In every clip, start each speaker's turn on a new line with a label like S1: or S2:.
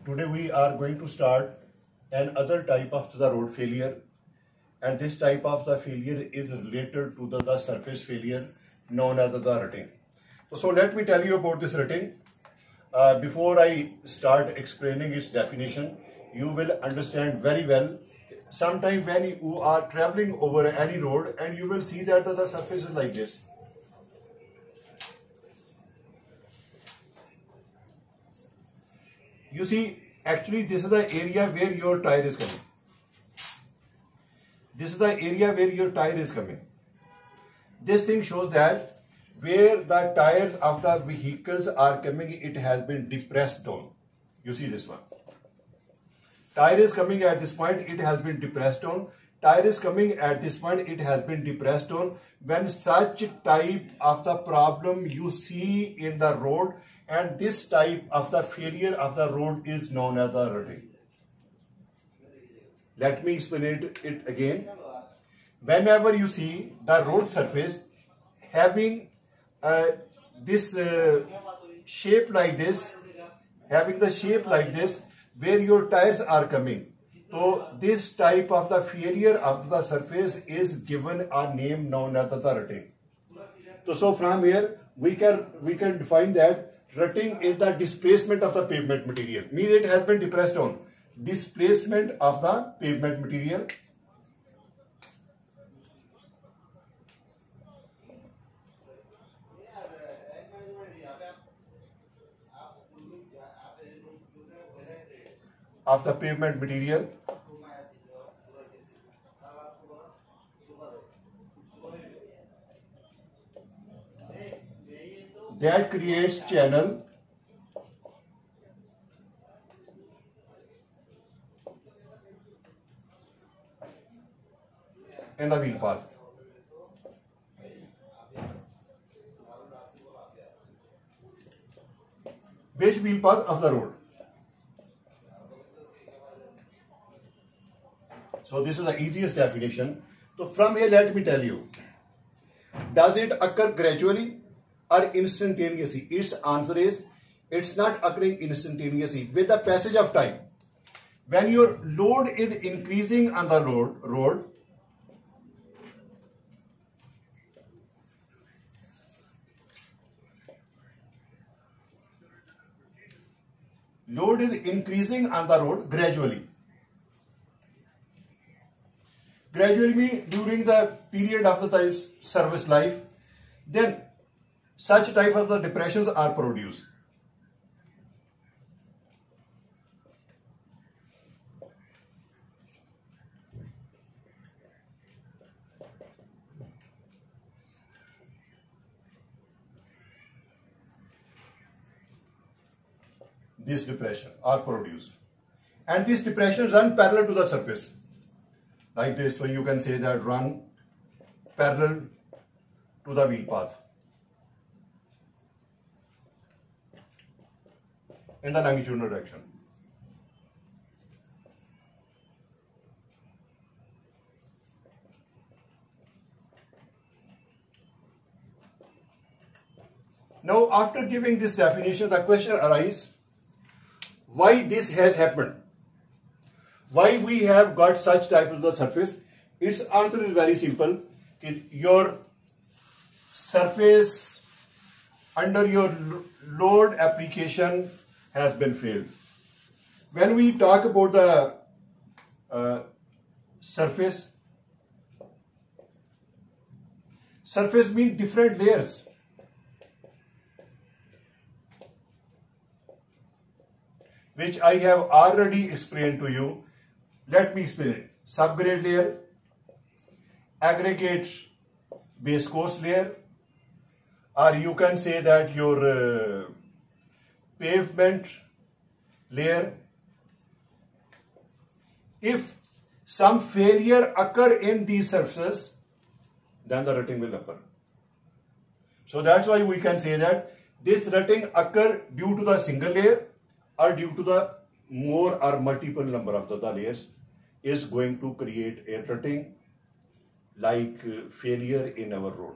S1: Today we are going to start another type of the road failure, and this type of the failure is related to the surface failure known as the rutting. So let me tell you about this rutting. Before I start explaining its definition, you will understand very well. Sometime when you are traveling over any road and you will see that the surface is like this. You see, actually this is the area where your tire is coming. This is the area where your tire is coming. This thing shows that where the tires of the vehicles are coming, it has been depressed down. You see this one. Tire is coming at this point, it has been depressed down. Tire is coming at this point, it has been depressed down. When such type of the problem you see in the road, and this type of the failure of the road is known as the rutting. Let me explain it again. Whenever you see the road surface having this shape like this, having the shape like this, where your tires are coming, so this type of the failure of the surface is given a name known as the rutting. So from here we can define that rutting is the displacement of the pavement material. Means it has been depressed on. Displacement of the pavement material. Of the pavement material. That creates channel in the wheel path. Which wheel path of the road? So this is the easiest definition. So from here let me tell you, does it occur gradually or instantaneously? Its answer is, it's not occurring instantaneously. With the passage of time, when your load is increasing on the road, load is increasing on the road gradually. Gradually means during the period of the service life, then such type of the depressions are produced. This depression are produced, and these depressions run parallel to the surface like this. So you can say that run parallel to the wheel path in the longitudinal direction. Now after giving this definition, the question arises, why this has happened? Why we have got such type of the surface? Its answer is very simple. Your surface under your load application has been failed. When we talk about the surface means different layers. Which I have already explained to you. Let me explain it. Subgrade layer, aggregate base course layer, or you can say that your pavement layer. If some failure occur in these surfaces, then the rutting will occur. So that's why we can say that this rutting occur due to the single layer or due to the more or multiple number of the layers is going to create a rutting like failure in our road.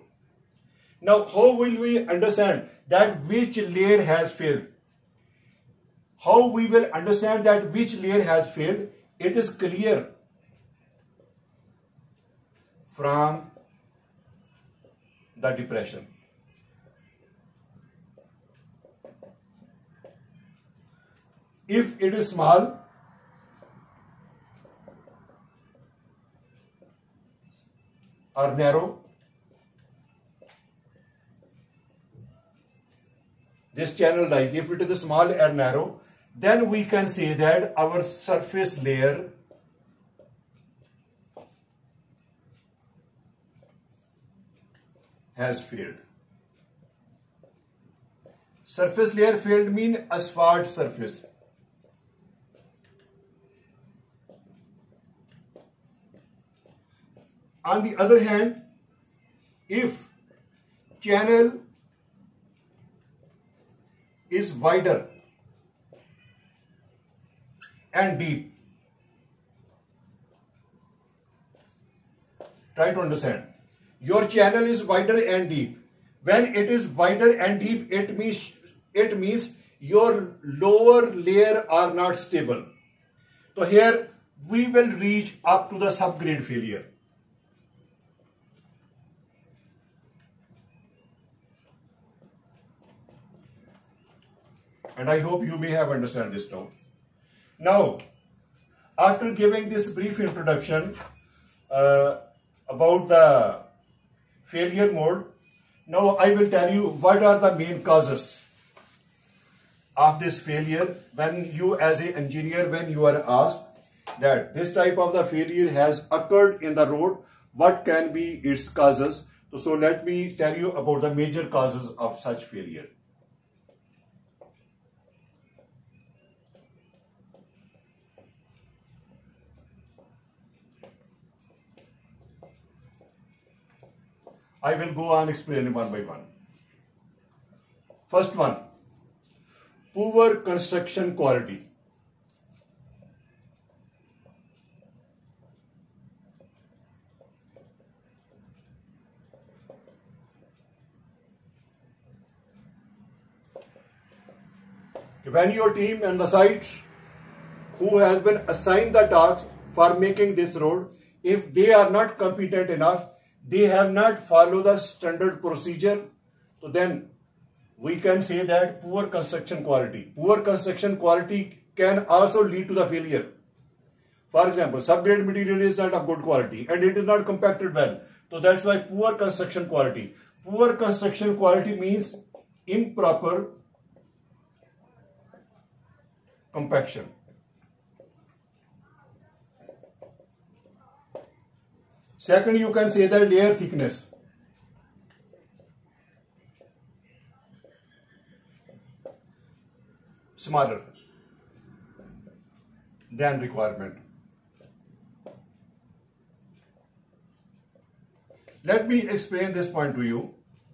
S1: Now, how will we understand that which layer has failed? how we will understand that which layer has failed? It is clear from the depression. If it is small, or narrow, this channel like if it is small or narrow, then we can say that our surface layer has failed. Surface layer failed mean asphalt surface. On the other hand, if channel is wider and deep, try to understand. Your channel is wider and deep. When it is wider and deep, it means your lower layer are not stable. So here we will reach up to the subgrade failure. And I hope you may have understand this now. Now, after giving this brief introduction about the failure mode, now I will tell you what are the main causes of this failure. When you as an engineer, when you are asked that this type of the failure has occurred in the road, what can be its causes? So let me tell you about the major causes of such failure. I will go on explaining one by one. First one, poor construction quality. When your team and the site who has been assigned the task for making this road, if they are not competent enough, they have not followed the standard procedure, so then we can say that poor construction quality. Poor construction quality can also lead to the failure. For example, subgrade material is not of good quality and it is not compacted well. So that's why poor construction quality. Poor construction quality means improper compaction. Second, you can say that layer thickness. Smaller than requirement. Let me explain this point to you.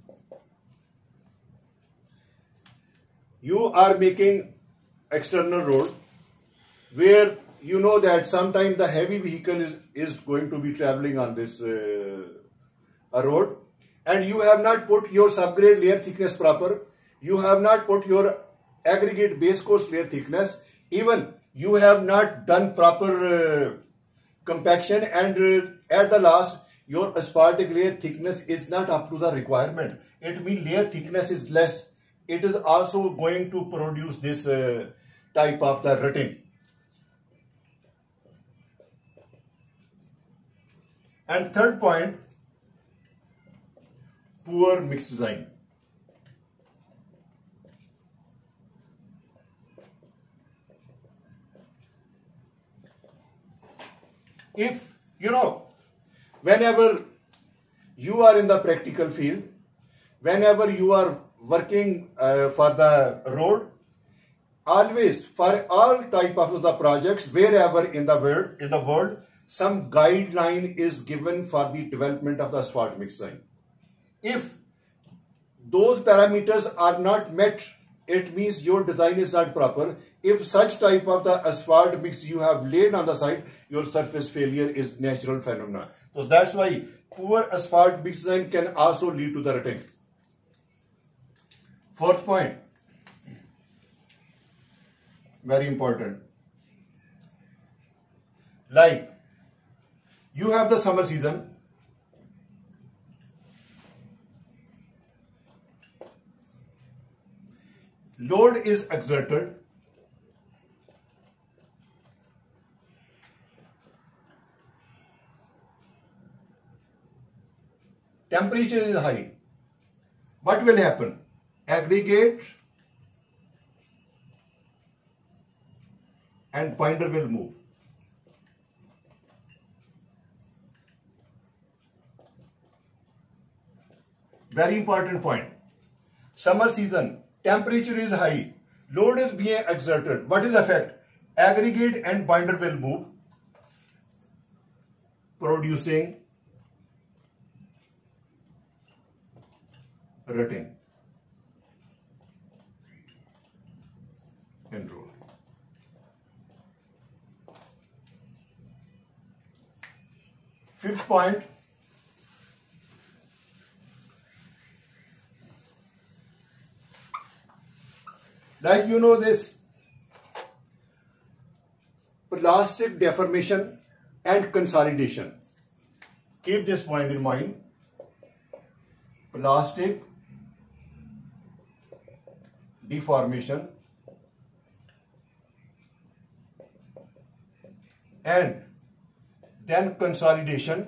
S1: You are making external road where you know that sometimes the heavy vehicle is going to be traveling on this road, and you have not put your subgrade layer thickness proper. You have not put your aggregate base course layer thickness. Even you have not done proper compaction, and at the last your asphaltic layer thickness is not up to the requirement. It means layer thickness is less. It is also going to produce this type of the rutting. And third point, poor mix design. If, whenever you are in the practical field, whenever you are working for the road, always for all type of the projects, wherever in the world, some guideline is given for the development of the asphalt mix design. If those parameters are not met, it means your design is not proper. If such type of the asphalt mix you have laid on the site, your surface failure is natural phenomena. So that's why poor asphalt mix design can also lead to the rutting. Fourth point, very important. Like, you have the summer season. Load is exerted. Temperature is high. What will happen? Aggregate and binder will move. Very important point. Summer season, temperature is high, load is being exerted. What is the effect? Aggregate and binder will move, producing rutting in road. Fifth point, like you know this plastic deformation and consolidation. Keep this point in mind. Plastic deformation and then consolidation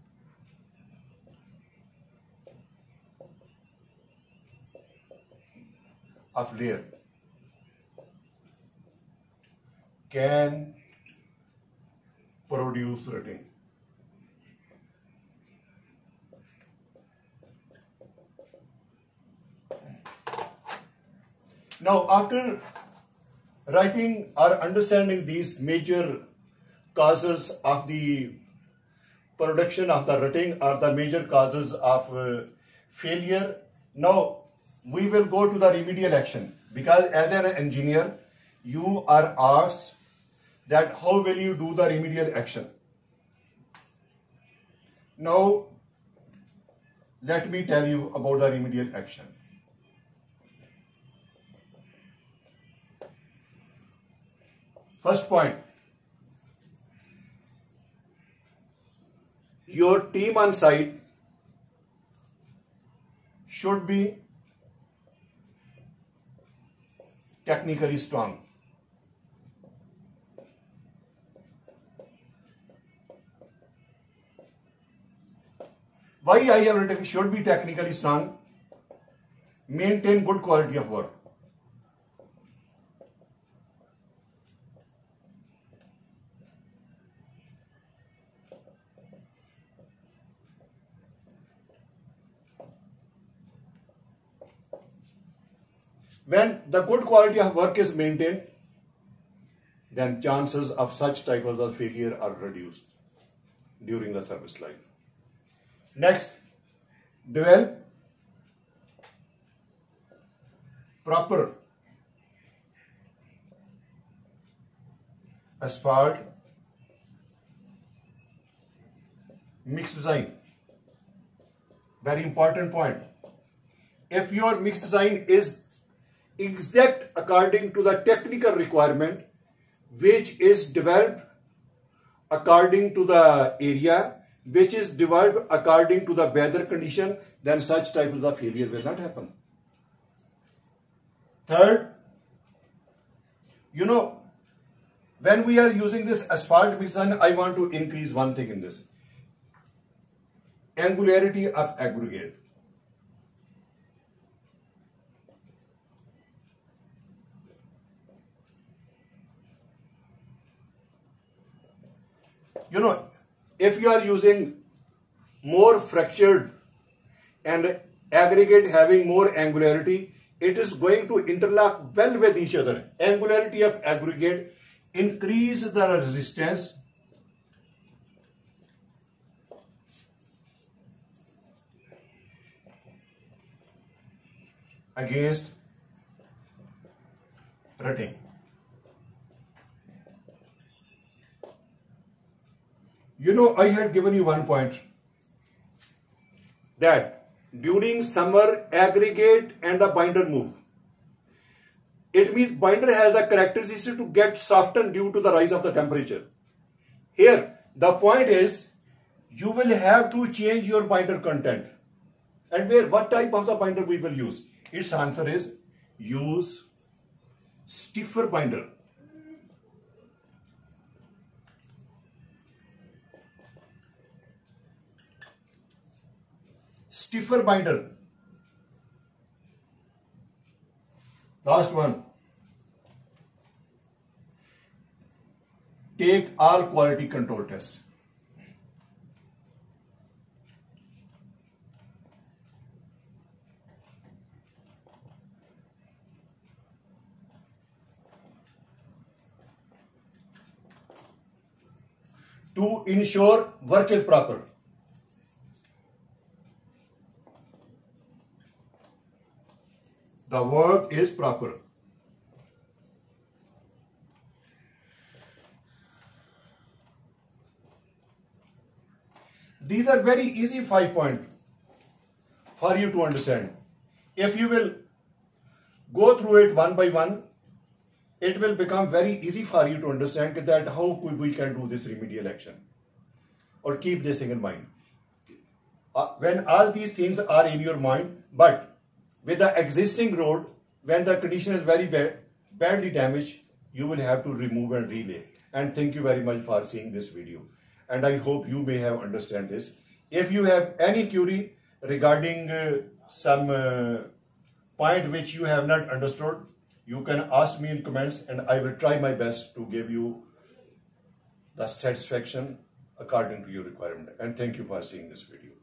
S1: of layer can produce rutting. Now, after writing or understanding these major causes of the production of the rutting or the major causes of failure, now we will go to the remedial action, because as an engineer you are asked that how will you do the remedial action. Now let me tell you about the remedial action. First point, your team on site should be technically strong. Why I have written should be technically strong? Maintain good quality of work. When the good quality of work is maintained, then chances of such type of failure are reduced during the service life. Next, develop proper asphalt mix design. Very important point. If your mix design is exact according to the technical requirement, which is developed according to the area, which is developed according to the weather condition, then such type of the failure will not happen. Third, when we are using this asphalt mix design, I want to increase one thing in this: angularity of aggregate. If you are using more fractured and aggregate having more angularity, it is going to interlock well with each other. Angularity of aggregate increase the resistance against rutting. I had given you one point that during summer aggregate and the binder move. it means binder has the characteristic to get softened due to the rise of the temperature. Here, the point is, you will have to change your binder content. And what type of the binder we will use? Its answer is, use stiffer binder. Stiffer binder. Last one. Take all quality control tests. To ensure work is proper. The work is proper. These are very easy 5 points for you to understand. If you will go through it one by one, it will become very easy for you to understand that how we can do this remedial action. Or keep this thing in mind. When all these things are in your mind, but with the existing road, when the condition is very badly damaged, you will have to remove and relay. And thank you very much for seeing this video. And I hope you may have understand this. If you have any query regarding some point which you have not understood, you can ask me in comments and I will try my best to give you the satisfaction according to your requirement. And thank you for seeing this video.